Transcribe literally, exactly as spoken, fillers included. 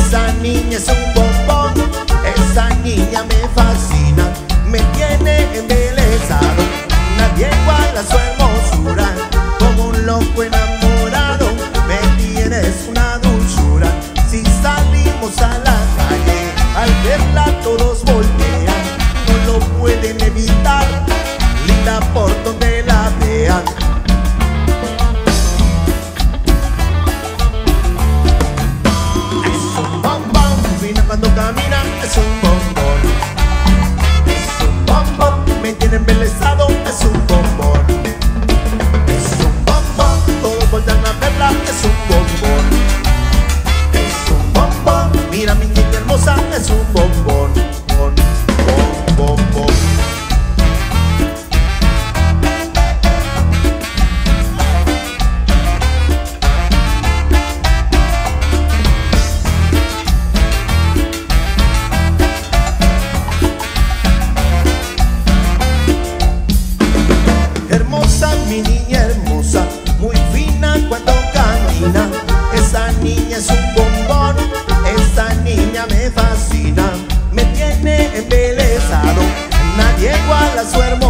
Esa niña es un bombón, esa niña me fascina, me tiene embelesado. Nadie iguala su hermosura, como un loco enamorado. Me tienes una dulzura, si salimos a la calle, al verla todos voltean, no lo pueden evitar, linda por donde la vean. Cuando camina es un bombón, es un bombón, me tiene embelesado, es un bombón, es un bombón, todos voltean a verla, es un bombón, es un bombón, mira mi niña hermosa, es un bombón, bon, bon, bon, bon. Mi niña hermosa, muy fina cuando camina. Esa niña es un bombón, esa niña me fascina, me tiene embelesado. Nadie iguala su hermosa.